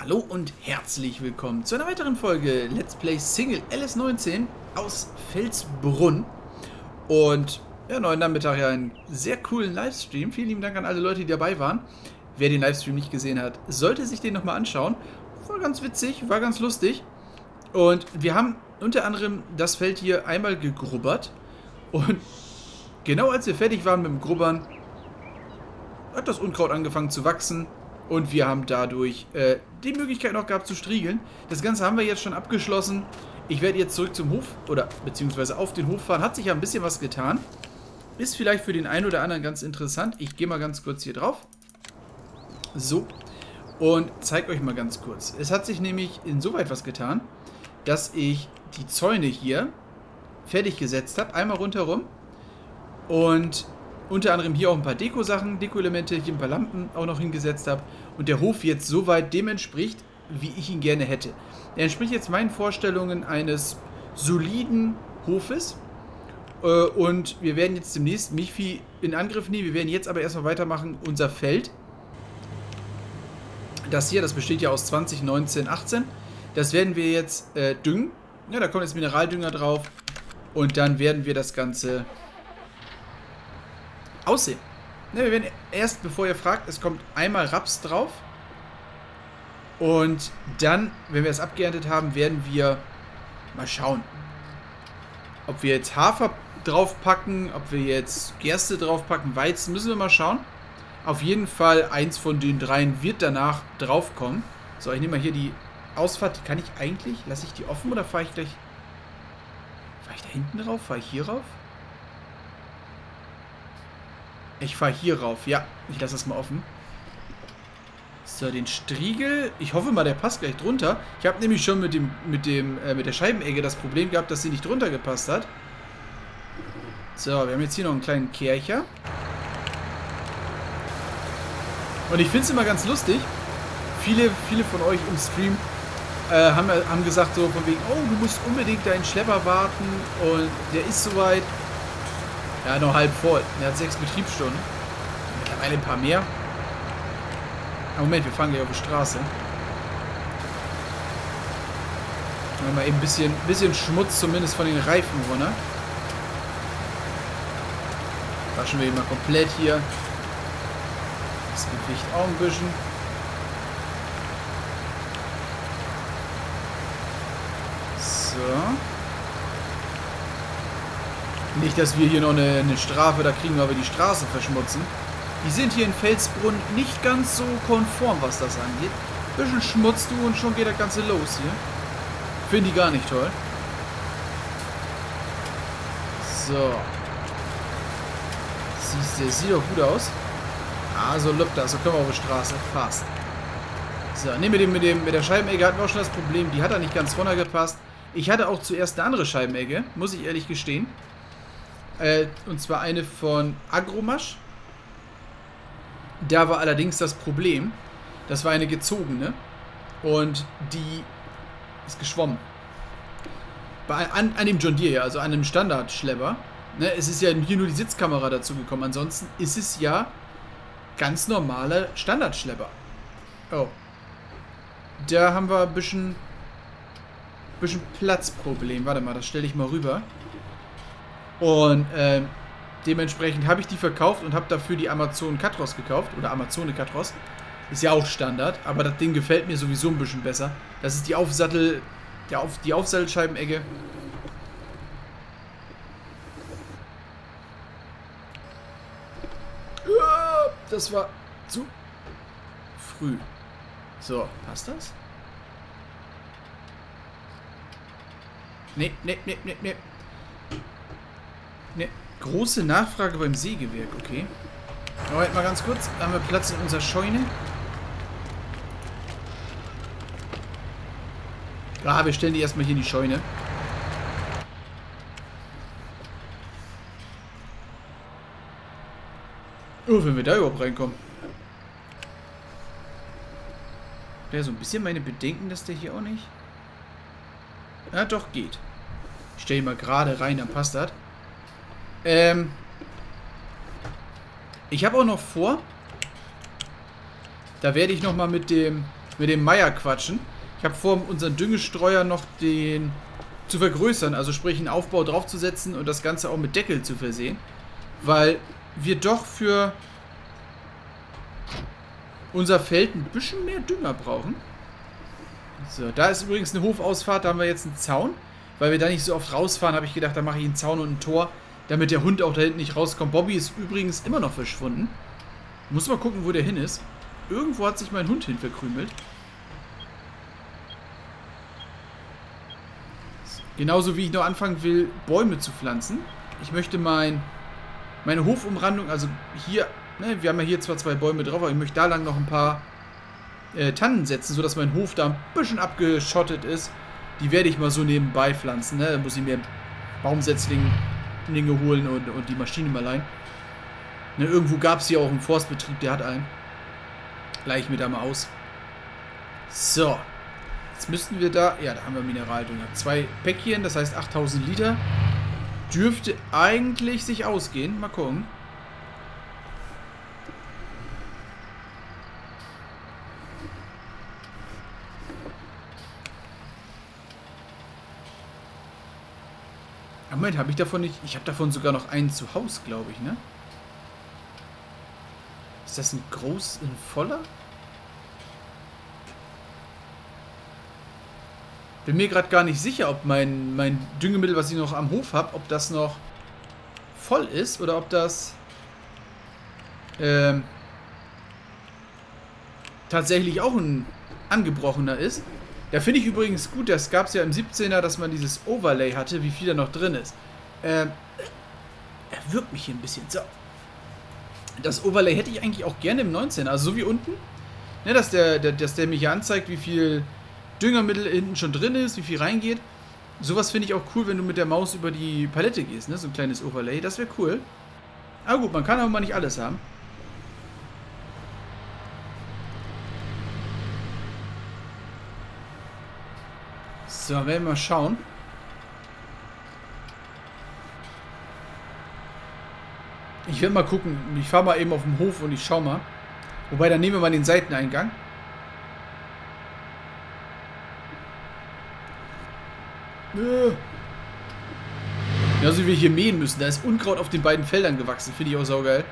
Hallo und herzlich willkommen zu einer weiteren Folge Let's Play Single LS19 aus Felsbrunn. Und ja, neuen Nachmittag ja einen sehr coolen Livestream. Vielen lieben Dank an alle Leute, die dabei waren. Wer den Livestream nicht gesehen hat, sollte sich den nochmal anschauen. War ganz witzig, war ganz lustig. Und wir haben unter anderem das Feld hier einmal gegrubbert. Und genau als wir fertig waren mit dem Grubbern, hat das Unkraut angefangen zu wachsen. Und wir haben dadurch die Möglichkeit noch gehabt zu striegeln. Das Ganze haben wir jetzt schon abgeschlossen. Ich werde jetzt zurück zum Hof oder beziehungsweise auf den Hof fahren. Hat sich ja ein bisschen was getan. Ist vielleicht für den einen oder anderen ganz interessant. Ich gehe mal ganz kurz hier drauf. So. Und zeige euch mal ganz kurz. Es hat sich nämlich insoweit was getan, dass ich die Zäune hier fertig gesetzt habe. Einmal rundherum. Und unter anderem hier auch ein paar Deko-Sachen, Deko-Elemente, hier ein paar Lampen auch noch hingesetzt habe. Und der Hof jetzt soweit dem entspricht, wie ich ihn gerne hätte. Er entspricht jetzt meinen Vorstellungen eines soliden Hofes. Und wir werden jetzt demnächst Michi in Angriff nehmen. Wir werden jetzt aber erstmal weitermachen, unser Feld. Das hier, das besteht ja aus 20, 19, 18. Das werden wir jetzt düngen. Ja, da kommt jetzt Mineraldünger drauf. Und dann werden wir das Ganze aussehen. Ne, wir werden erst, bevor ihr fragt, es kommt einmal Raps drauf. Und dann, wenn wir es abgeerntet haben, werden wir mal schauen, ob wir jetzt Hafer draufpacken, ob wir jetzt Gerste draufpacken, Weizen, müssen wir mal schauen. Auf jeden Fall, eins von den dreien wird danach draufkommen. So, ich nehme mal hier die Ausfahrt. Die kann ich eigentlich, lasse ich die offen oder fahre ich gleich, fahre ich da hinten rauf, fahre ich hier rauf? Ich fahre hier rauf. Ja, ich lasse das mal offen. So, den Striegel. Ich hoffe mal, der passt gleich drunter. Ich habe nämlich schon mit der Scheibenegge das Problem gehabt, dass sie nicht drunter gepasst hat. So, wir haben jetzt hier noch einen kleinen Kercher. Und ich finde es immer ganz lustig. Viele von euch im Stream haben gesagt so von wegen, oh, du musst unbedingt deinen Schlepper warten und der ist soweit. Ja, noch halb voll. Er hat 6 Betriebsstunden. Mittlerweile ein paar mehr. Aber Moment, wir fahren gleich auf die Straße. Machen wir mal eben ein bisschen Schmutz zumindest von den Reifen runter. Waschen wir ihn mal komplett hier. Das Gewicht auch ein bisschen. So. Nicht, dass wir hier noch eine Strafe da kriegen, weil wir die Straße verschmutzen. Die sind hier in Felsbrunn nicht ganz so konform, was das angeht. Ein bisschen Schmutz, du, und schon geht das Ganze los hier. Finde ich gar nicht toll. So. Sieht doch gut aus. Ah, so lübt das. So können wir auf die Straße. Passt. So, ne, mit der Scheibenegge hatten wir auch schon das Problem. Die hat da nicht ganz runtergepasst. Ich hatte auch zuerst eine andere Scheibenegge, muss ich ehrlich gestehen. Und zwar eine von Agromasch. Da war allerdings das Problem, das war eine gezogene und die ist geschwommen. An dem John Deere, also an einem Standardschlepper. Ne, es ist ja hier nur die Sitzkamera dazu gekommen. Ansonsten ist es ja ganz normale Standardschlepper. Oh. Da haben wir ein bisschen Platzproblem. Warte mal, das stelle ich mal rüber. Und dementsprechend habe ich die verkauft und habe dafür die Amazon Katros gekauft. Oder Amazone Katros. Ist ja auch Standard, aber das Ding gefällt mir sowieso ein bisschen besser. Das ist die die Aufsattelscheibenegge. Das war zu früh. So, passt das? Nee. Ne, große Nachfrage beim Sägewerk, okay. Moment mal ganz kurz. Haben wir Platz in unserer Scheune? Ah, wir stellen die erstmal hier in die Scheune. Oh, wenn wir da überhaupt reinkommen. Ja, so ein bisschen meine Bedenken, dass der hier auch nicht... Ja, doch, geht. Ich stelle ihn mal gerade rein, dann passt das. Ich habe auch noch vor, da werde ich nochmal mit dem mit dem Meier quatschen. Ich habe vor, unseren Düngestreuer noch den zu vergrößern, also sprich einen Aufbau draufzusetzen und das Ganze auch mit Deckel zu versehen, weil wir doch für unser Feld ein bisschen mehr Dünger brauchen. So, da ist übrigens eine Hofausfahrt, da haben wir jetzt einen Zaun, weil wir da nicht so oft rausfahren, habe ich gedacht, da mache ich einen Zaun und ein Tor, damit der Hund auch da hinten nicht rauskommt. Bobby ist übrigens immer noch verschwunden. Muss mal gucken, wo der hin ist. Irgendwo hat sich mein Hund hin verkrümelt. Genauso wie ich noch anfangen will, Bäume zu pflanzen. Ich möchte meine Hofumrandung, also hier, ne, wir haben ja hier zwar 2 Bäume drauf, aber ich möchte da lang noch ein paar Tannen setzen, sodass mein Hof da ein bisschen abgeschottet ist. Die werde ich mal so nebenbei pflanzen, ne? Da muss ich mir Baumsetzlinge holen und die Maschine mal leihen. Ne, irgendwo gab es hier auch einen Forstbetrieb, der hat einen. Leih ich mir da mal aus. So. Jetzt müssten wir da... Ja, da haben wir Mineraldünger. 2 Päckchen, das heißt 8000 Liter. Dürfte eigentlich sich ausgehen. Mal gucken. Moment, habe ich davon nicht... Ich habe davon sogar noch einen zu Hause, glaube ich, ne? Ist das ein voller? Bin mir gerade gar nicht sicher, ob mein Düngemittel, was ich noch am Hof habe, ob das noch voll ist oder ob das tatsächlich auch ein angebrochener ist. Da finde ich übrigens gut, das gab es ja im 17er, dass man dieses Overlay hatte, wie viel da noch drin ist. Er wirkt mich hier ein bisschen. So. Das Overlay hätte ich eigentlich auch gerne im 19er, also so wie unten. Ne, dass der mir hier anzeigt, wie viel Düngermittel hinten schon drin ist, wie viel reingeht. Sowas finde ich auch cool, wenn du mit der Maus über die Palette gehst, ne? So ein kleines Overlay, das wäre cool. Aber gut, man kann aber mal nicht alles haben. So, werden wir mal schauen. Ich werde mal gucken. Ich fahre mal eben auf den Hof und ich schau mal. Wobei, dann nehmen wir mal den Seiteneingang. Genauso wie wir hier mähen müssen. Da ist Unkraut auf den beiden Feldern gewachsen. Finde ich auch saugeil.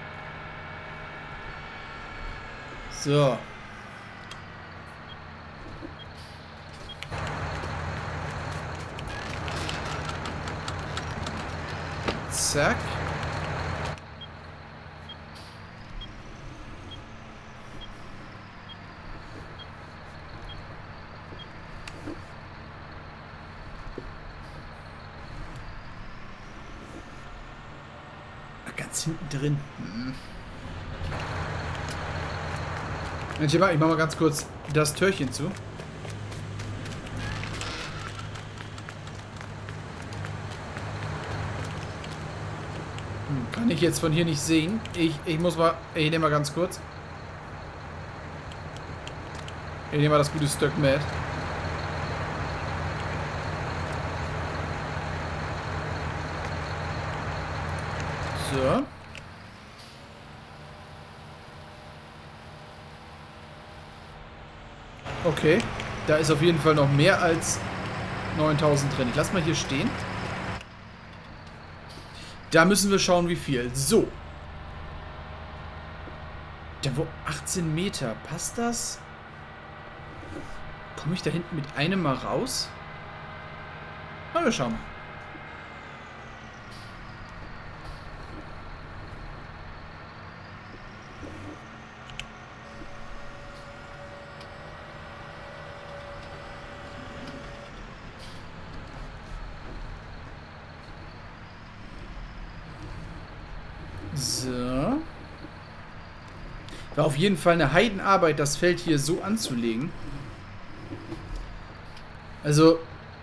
So. Zack. Ganz hinten drin. Mensch, ich mach mal ganz kurz das Türchen zu. Kann ich jetzt von hier nicht sehen. Ich muss mal... Ich nehme mal ganz kurz. Ich nehme mal das gute Stück mit. So. Okay. Da ist auf jeden Fall noch mehr als 9000 drin. Ich lasse mal hier stehen. Da müssen wir schauen, wie viel. So. Da wo 18 Meter. Passt das? Komme ich da hinten mit einem mal raus? Na, wir schauen mal. So. War auf jeden Fall eine Heidenarbeit, das Feld hier so anzulegen. Also,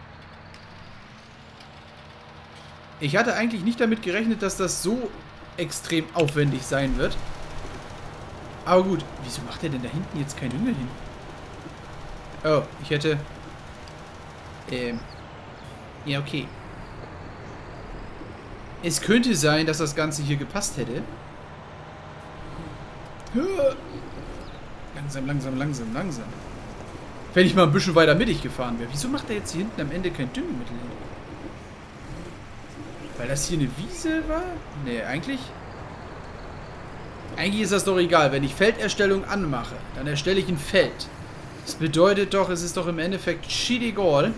ich hatte eigentlich nicht damit gerechnet, dass das so extrem aufwendig sein wird. Aber gut, wieso macht er denn da hinten jetzt kein Dünger hin? Oh, ich hätte... Ja, okay. Es könnte sein, dass das Ganze hier gepasst hätte. Langsam, langsam, langsam, langsam. Wenn ich mal ein bisschen weiter mittig gefahren wäre. Wieso macht er jetzt hier hinten am Ende kein Düngemittel hin? Weil das hier eine Wiese war? Nee, eigentlich... Eigentlich ist das doch egal. Wenn ich Felderstellung anmache, dann erstelle ich ein Feld. Das bedeutet doch, es ist doch im Endeffekt shit egal,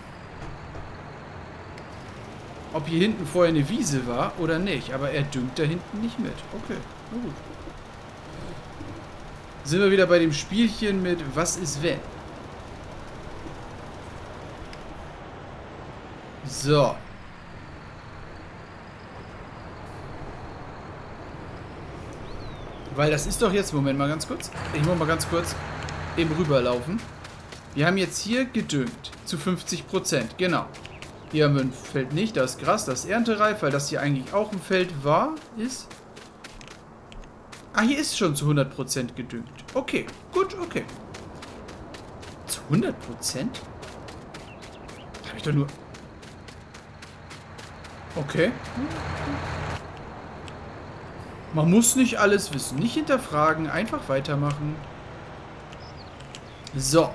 ob hier hinten vorher eine Wiese war oder nicht. Aber er düngt da hinten nicht mit. Okay, na gut. Sind wir wieder bei dem Spielchen mit was ist wenn? So. Weil das ist doch jetzt... Moment mal ganz kurz. Ich muss mal ganz kurz eben rüberlaufen. Wir haben jetzt hier gedüngt. Zu 50%. Genau. Hier haben wir ein Feld nicht. Das ist Gras, das ist erntereif, weil das hier eigentlich auch ein Feld war. Ist... Ah, hier ist schon zu 100% gedüngt. Okay. Gut, okay. Zu 100%? Habe ich doch nur... Okay. Man muss nicht alles wissen. Nicht hinterfragen. Einfach weitermachen. So.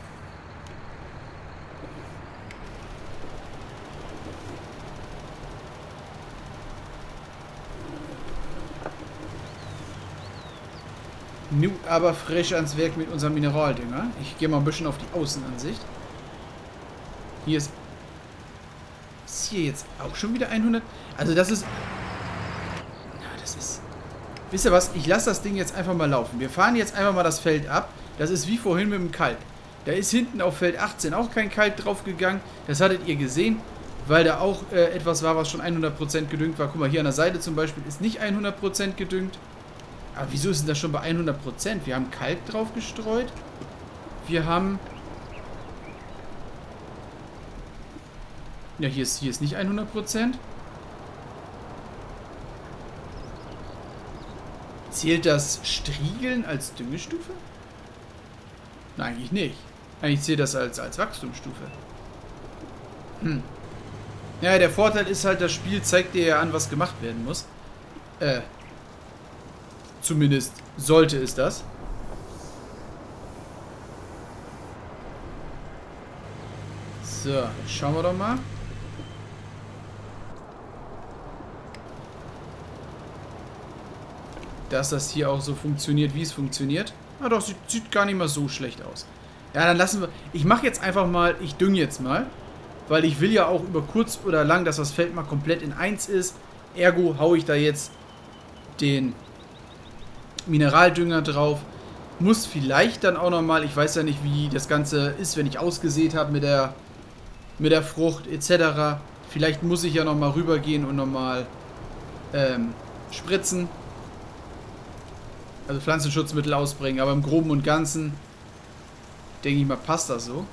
Nu aber frisch ans Werk mit unserem Mineraldünger. Ich gehe mal ein bisschen auf die Außenansicht. Hier ist... Ist hier jetzt auch schon wieder 100? Also das ist... Das ist... Wisst ihr was? Ich lasse das Ding jetzt einfach mal laufen. Wir fahren jetzt einfach mal das Feld ab. Das ist wie vorhin mit dem Kalk. Da ist hinten auf Feld 18 auch kein Kalk drauf gegangen. Das hattet ihr gesehen, weil da auch etwas war, was schon 100% gedüngt war. Guck mal, hier an der Seite zum Beispiel ist nicht 100% gedüngt. Aber wieso ist denn das schon bei 100%? Wir haben Kalk drauf gestreut. Wir haben... Ja, hier ist nicht 100%. Zählt das Striegeln als Düngestufe? Nein, eigentlich nicht. Eigentlich zählt das als Wachstumsstufe. Ja, der Vorteil ist halt, das Spiel zeigt dir ja an, was gemacht werden muss. Zumindest sollte es das. So, schauen wir doch mal. Dass das hier auch so funktioniert, wie es funktioniert. Na doch, sieht gar nicht mal so schlecht aus. Ja, dann lassen wir... Ich mache jetzt einfach mal... Ich dünge jetzt mal. Weil ich will ja auch über kurz oder lang, dass das Feld mal komplett in 1 ist. Ergo haue ich da jetzt den Mineraldünger drauf. Muss vielleicht dann auch nochmal... Ich weiß ja nicht, wie das Ganze ist, wenn ich ausgesät habe mit der Frucht etc. Vielleicht muss ich ja nochmal rübergehen und nochmal spritzen. Also Pflanzenschutzmittel ausbringen. Aber im Groben und Ganzen, denke ich mal, passt das so.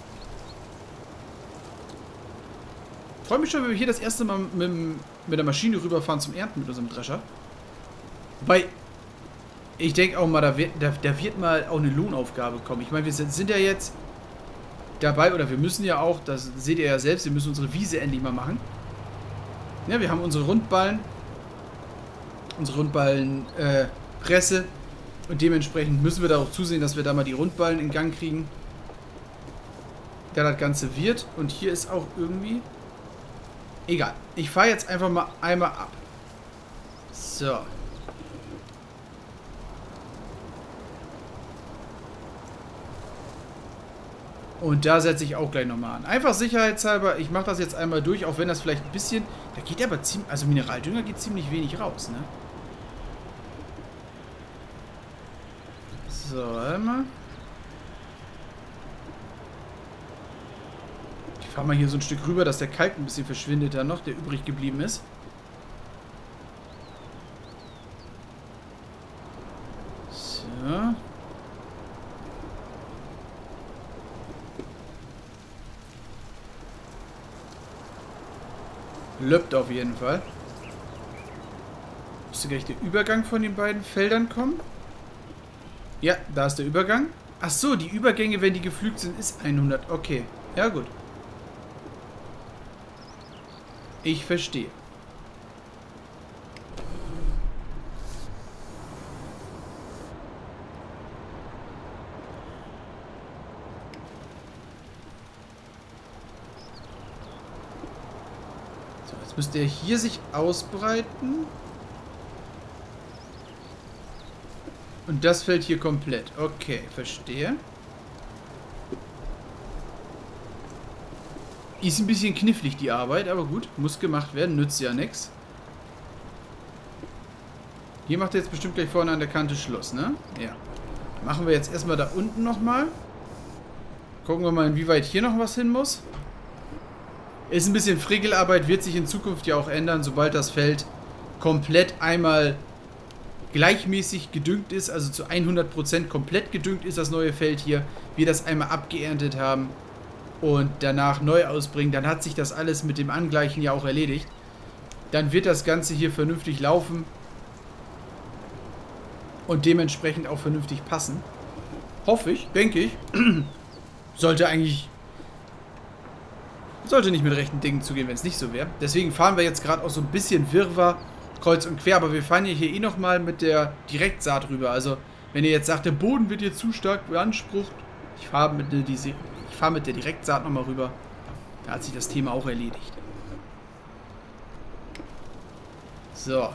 Freue mich schon, wenn wir hier das erste Mal mit der Maschine rüberfahren zum Ernten mit unserem Drescher. Wobei, ich denke auch mal, da wird mal auch eine Lohnaufgabe kommen. Ich meine, wir sind ja jetzt dabei, oder wir müssen ja auch, das seht ihr ja selbst, wir müssen unsere Wiese endlich mal machen. Ja, wir haben unsere Rundballen. Presse. Und dementsprechend müssen wir da auch zusehen, dass wir da mal die Rundballen in Gang kriegen. Da das Ganze wird. Und hier ist auch irgendwie... Egal. Ich fahre jetzt einfach mal einmal ab. So. Und da setze ich auch gleich nochmal an. Einfach sicherheitshalber, ich mache das jetzt einmal durch, auch wenn das vielleicht ein bisschen... Da geht aber ziemlich... Also Mineraldünger geht ziemlich wenig raus, ne? So, warte mal. Ich fahre mal hier so ein Stück rüber, dass der Kalk ein bisschen verschwindet dann noch, der übrig geblieben ist. So. Löppt auf jeden Fall. Müsste gleich der Übergang von den beiden Feldern kommen. Ja, da ist der Übergang. Ach so, die Übergänge, wenn die gepflügt sind, ist 100. Okay, ja gut. Ich verstehe. So, jetzt müsste er hier sich ausbreiten. Und das fällt hier komplett. Okay, verstehe. Ist ein bisschen knifflig, die Arbeit, aber gut. Muss gemacht werden, nützt ja nichts. Hier macht er jetzt bestimmt gleich vorne an der Kante Schluss, ne? Ja. Machen wir jetzt erstmal da unten nochmal. Gucken wir mal, inwieweit hier noch was hin muss. Ist ein bisschen Frickelarbeit, wird sich in Zukunft ja auch ändern, sobald das Feld komplett einmal gleichmäßig gedüngt ist, also zu 100% komplett gedüngt ist das neue Feld hier. Wir das einmal abgeerntet haben und danach neu ausbringen, dann hat sich das alles mit dem Angleichen ja auch erledigt. Dann wird das Ganze hier vernünftig laufen und dementsprechend auch vernünftig passen. Hoffe ich, denke ich. Sollte nicht mit rechten Dingen zugehen, wenn es nicht so wäre. Deswegen fahren wir jetzt gerade auch so ein bisschen Wirrwarr kreuz und quer, aber wir fahren ja hier eh nochmal mit der Direktsaat rüber. Also, wenn ihr jetzt sagt, der Boden wird hier zu stark beansprucht, ich fahre mit der Direktsaat nochmal rüber. Da hat sich das Thema auch erledigt. So.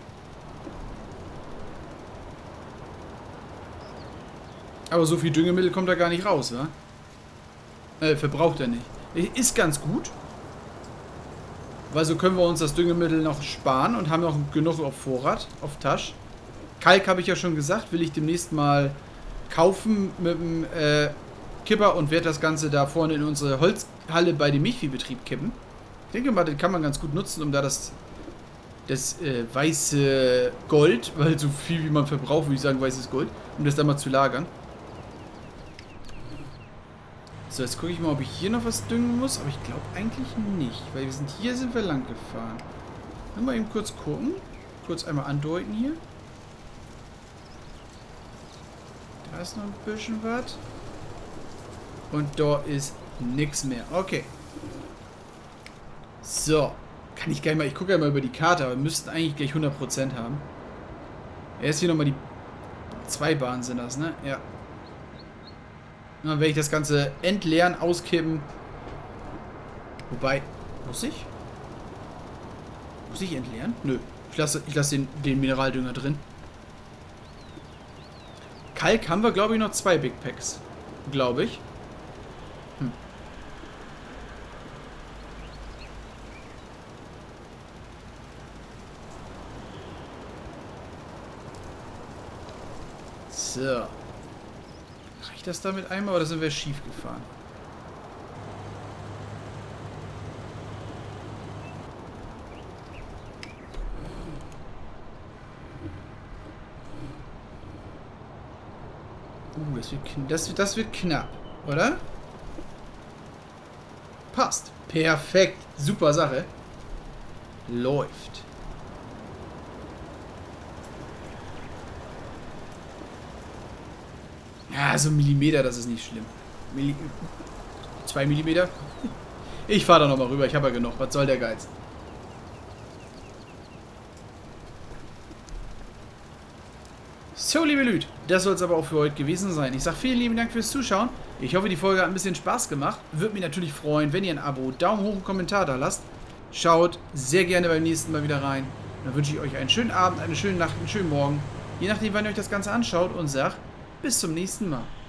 Aber so viel Düngemittel kommt da gar nicht raus, wa? Verbraucht er nicht. Ist ganz gut. Weil so können wir uns das Düngemittel noch sparen und haben noch genug auf Vorrat, auf Tasche. Kalk habe ich ja schon gesagt, will ich demnächst mal kaufen mit dem Kipper und werde das Ganze da vorne in unsere Holzhalle bei dem Milchviehbetrieb kippen. Ich denke mal, den kann man ganz gut nutzen, um da das weiße Gold, weil so viel wie man verbraucht, würde ich sagen weißes Gold, um das da mal zu lagern. So, jetzt gucke ich mal, ob ich hier noch was düngen muss. Aber ich glaube eigentlich nicht. Weil hier sind wir lang gefahren. Mal eben kurz gucken. Kurz einmal andeuten hier. Da ist noch ein bisschen was. Und da ist nichts mehr. Okay. So. Kann ich gleich mal... Ich gucke ja mal über die Karte, aber wir müssten eigentlich gleich 100% haben. Erst hier nochmal die 2 Bahnen sind das, ne? Ja. Dann werde ich das Ganze entleeren, auskippen. Wobei, muss ich? Muss ich entleeren? Nö. Ich lasse den Mineraldünger drin. Kalk haben wir, glaube ich, noch 2 Big Packs. Glaube ich. So. Reicht das damit einmal oder sind wir schief gefahren? Das wird knapp, oder? Passt. Perfekt. Super Sache. Läuft. Ja, so ein Millimeter, das ist nicht schlimm. 2 Millimeter? Ich fahre da nochmal rüber, ich habe ja genug. Was soll der Geiz? So, liebe Lüd, das soll es aber auch für heute gewesen sein. Ich sage vielen lieben Dank fürs Zuschauen. Ich hoffe, die Folge hat ein bisschen Spaß gemacht. Würde mich natürlich freuen, wenn ihr ein Abo, Daumen hoch und Kommentar da lasst. Schaut sehr gerne beim nächsten Mal wieder rein. Dann wünsche ich euch einen schönen Abend, eine schöne Nacht, einen schönen Morgen. Je nachdem, wann ihr euch das Ganze anschaut und sagt, bis zum nächsten Mal.